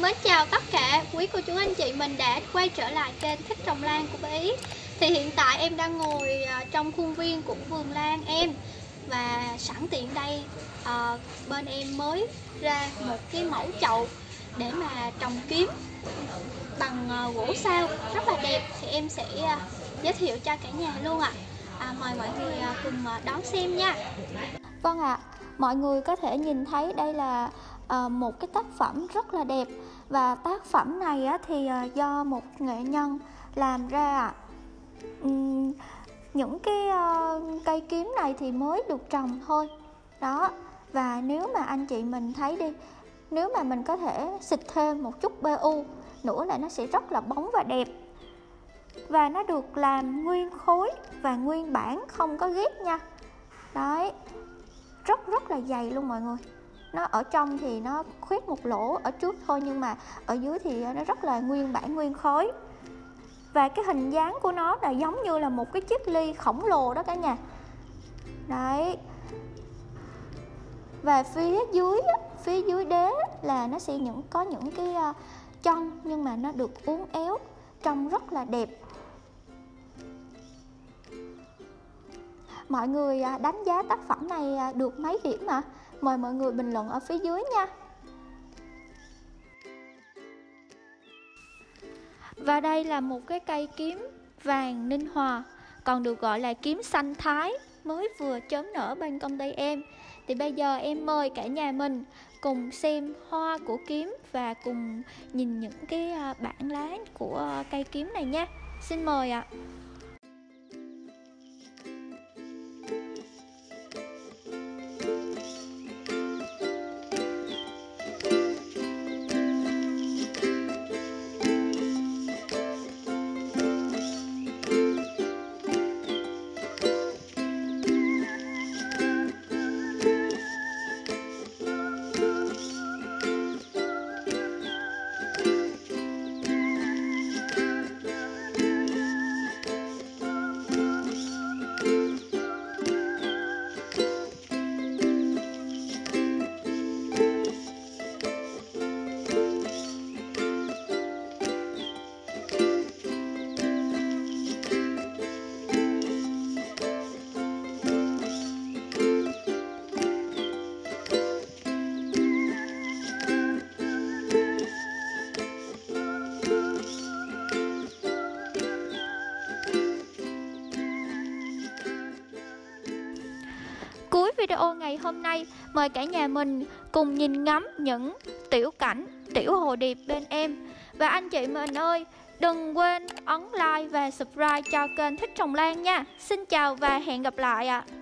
Mến chào tất cả quý cô chú anh chị mình đã quay trở lại kênh Thích Trồng Lan của bé Ý. Thì hiện tại em đang ngồi trong khuôn viên của vườn lan em. Và sẵn tiện đây bên em mới ra một cái mẫu chậu để mà trồng kiếm bằng gỗ sao rất là đẹp. Thì em sẽ giới thiệu cho cả nhà luôn ạ. Mời mọi người cùng đón xem nha. Vâng ạ, mọi người có thể nhìn thấy đây là một cái tác phẩm rất là đẹp. Và tác phẩm này thì do một nghệ nhân làm ra ạ. Những cái cây kiếm này thì mới được trồng thôi đó. Và nếu mà anh chị mình thấy đi, nếu mà mình có thể xịt thêm một chút PU nữa là nó sẽ rất là bóng và đẹp. Và nó được làm nguyên khối và nguyên bản, không có ghép nha. Đấy, rất là dày luôn mọi người. Nó ở trong thì nó khuyết một lỗ ở trước thôi, nhưng mà ở dưới thì nó rất là nguyên bản, nguyên khối. Và cái hình dáng của nó là giống như là một cái chiếc ly khổng lồ đó cả nhà. Đấy. Và phía dưới đế là nó sẽ có những cái chân, nhưng mà nó được uốn éo, trông rất là đẹp. Mọi người đánh giá tác phẩm này được mấy điểm ạ? Mời mọi người bình luận ở phía dưới nha. Và đây là một cái cây kiếm vàng Ninh Hòa, còn được gọi là kiếm xanh Thái, mới vừa chớm nở bên công ty em. Thì bây giờ em mời cả nhà mình cùng xem hoa của kiếm và cùng nhìn những cái bản lá của cây kiếm này nha. Xin mời ạ. Cuối video ngày hôm nay, mời cả nhà mình cùng nhìn ngắm những tiểu cảnh, tiểu hồ điệp bên em. Và anh chị mình ơi, đừng quên ấn like và subscribe cho kênh Thích Trồng Lan nha. Xin chào và hẹn gặp lại ạ.